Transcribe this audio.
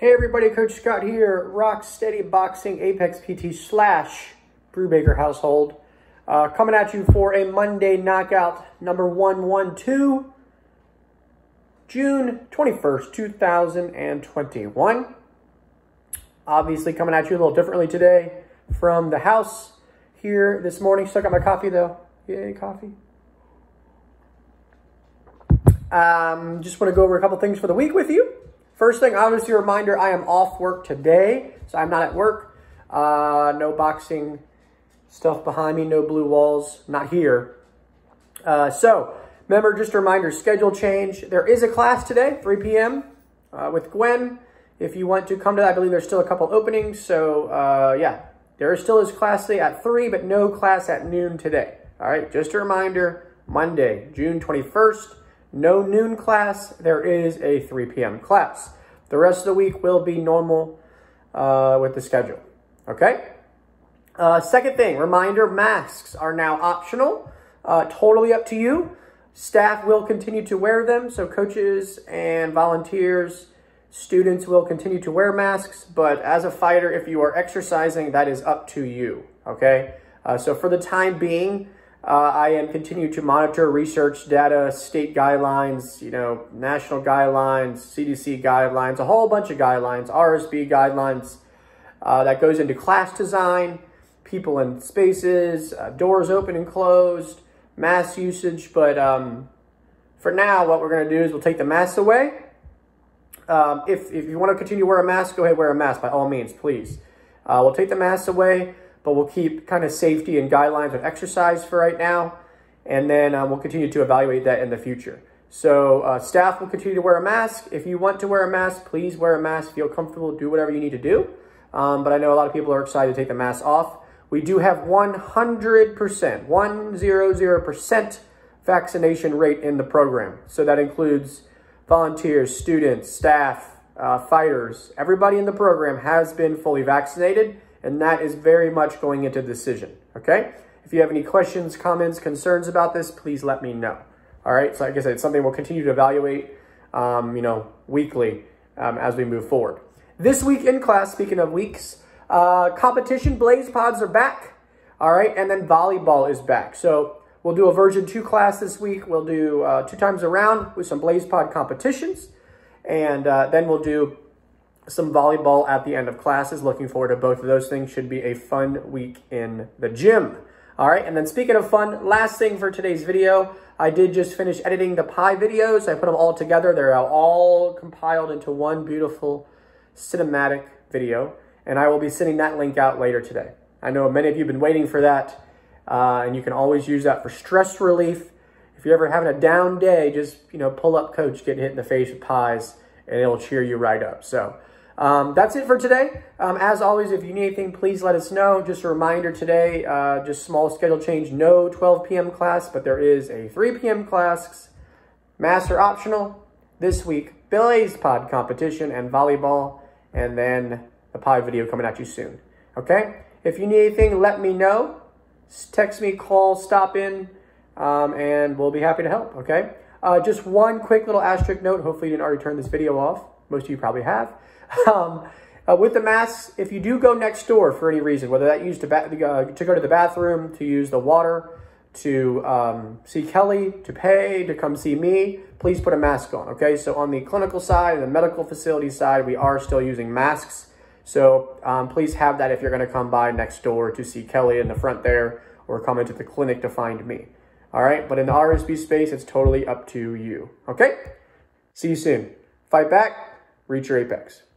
Hey everybody, Coach Scott here, Rock Steady Boxing Apex PT / Brubaker household. Coming at you for a Monday knockout number 112, June 21st, 2021. Obviously coming at you a little differently today from the house here this morning. Still got my coffee though. Yay, coffee. Just want to go over a couple things for the week with you. First thing, obviously a reminder, I am off work today, so I'm not at work. No boxing stuff behind me, no blue walls, not here. So remember, just a reminder, schedule change. There is a class today, 3 p.m. With Gwen. If you want to come to that, I believe there's still a couple openings. So yeah, there still is class today at 3, but no class at noon today. All right, just a reminder, Monday, June 21st. No noon class, there is a 3 p.m. class. The rest of the week will be normal with the schedule, okay? Second thing, reminder, masks are now optional, totally up to you. Staff will continue to wear them, so coaches and volunteers, students will continue to wear masks, but as a fighter, if you are exercising, that is up to you, okay? So for the time being, I am continuing to monitor research data, state guidelines, national guidelines, CDC guidelines, a whole bunch of guidelines, RSB guidelines that goes into class design, people in spaces, doors open and closed, mask usage. But for now, what we're going to do is we'll take the masks away. If you want to continue to wear a mask, go ahead and wear a mask by all means, please. We'll take the masks away, but we'll keep kind of safety and guidelines of exercise for right now. And then we'll continue to evaluate that in the future. So staff will continue to wear a mask. If you want to wear a mask, please wear a mask. Feel comfortable, do whatever you need to do. But I know a lot of people are excited to take the mask off. We do have 100% vaccination rate in the program. So that includes volunteers, students, staff, fighters. Everybody in the program has been fully vaccinated. And that is very much going into the decision, okay? If you have any questions, comments, concerns about this, please let me know. All right, so like I said, it's something we'll continue to evaluate, weekly as we move forward. This week in class, speaking of weeks, competition Blaze Pods are back, all right? And then volleyball is back. So we'll do a version 2 class this week. We'll do 2 times around with some Blaze Pod competitions. And then we'll do some volleyball at the end of classes. Looking forward to both of those things. Should be a fun week in the gym. All right, and then speaking of fun, last thing for today's video, I did just finish editing the pie videos. I put them all together. They're all compiled into one beautiful cinematic video, and I will be sending that link out later today. I know many of you have been waiting for that, and you can always use that for stress relief. If you're ever having a down day, just pull up Coach getting hit in the face with pies, and it'll cheer you right up. So that's it for today. As always, if you need anything, please let us know. Just a reminder today, just small schedule change, no 12 p.m. class, but there is a 3 p.m. class. Master optional this week, Blaze Pod competition and volleyball, and then the pie video coming at you soon. Okay? If you need anything, let me know. Text me, call, stop in, and we'll be happy to help. Okay? Just one quick little asterisk note. Hopefully you didn't already turn this video off. Most of you probably have. With the masks, if you do go next door for any reason, whether that used to go to the bathroom, to use the water, to see Kelly, to pay, to come see me, please put a mask on, okay? So on the clinical side and the medical facility side, we are still using masks. So please have that if you're going to come by next door to see Kelly in the front there or come into the clinic to find me. All right, but in the RSB space, it's totally up to you, okay? See you soon. Fight back, reach your apex.